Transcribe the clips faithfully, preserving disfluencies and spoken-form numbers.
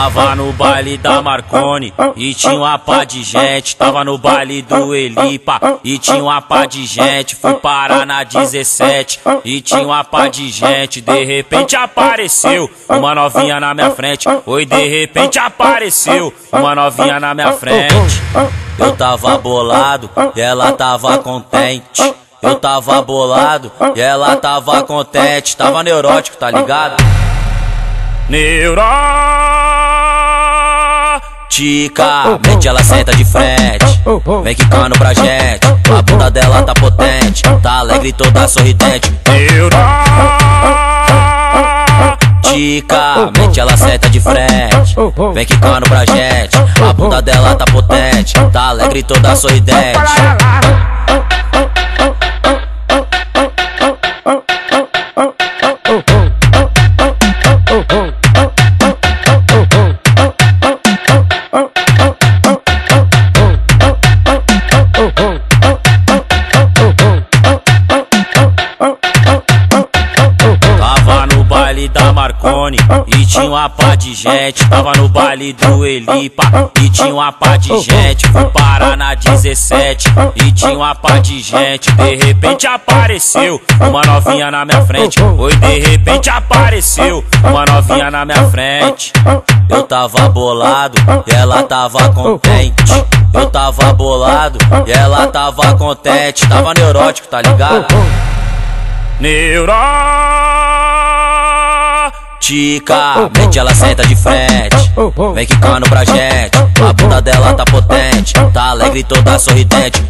Tava no baile da Marconi e tinha uma pá de gente. Tava no baile do Elipa e tinha uma pá de gente. Fui parar na dezessete e tinha uma pá de gente. De repente apareceu uma novinha na minha frente. Oi, de repente apareceu uma novinha na minha frente. Eu tava bolado e ela tava contente. Eu tava bolado e ela tava contente. Tava neurótico, tá ligado? Neuroticamente ela senta de frente, vem quicando pra gente. A bunda dela tá potente, tá alegre e toda sorridente. Neuroticamente ela senta de frente, vem quicando pra gente. A bunda dela tá potente, tá alegre e toda sorridente. Da Marconi e tinha uma pá de gente. Tava no baile do Elipa e tinha uma pá de gente. Fui parar na dezessete e tinha uma pá de gente. De repente apareceu uma novinha na minha frente. Oi, de repente apareceu uma novinha na minha frente. Eu tava bolado e ela tava contente. Eu tava bolado e ela tava contente. Tava neurótico, tá ligado? Neuroticamente ela senta de frente, vem quicando pra gente. A bunda dela tá potente, tá alegre e toda sorridente.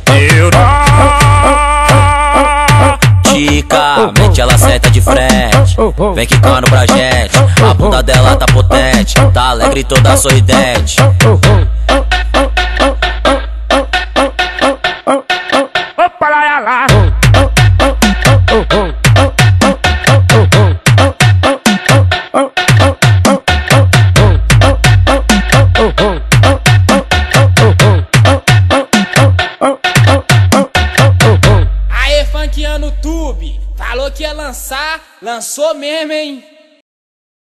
Neuroticamente ela senta de frente, vem quicando pra gente. A bunda dela tá potente, tá alegre e toda sorridente. Opa lá lá. Funkeando no tube, falou que ia lançar, lançou mesmo, hein?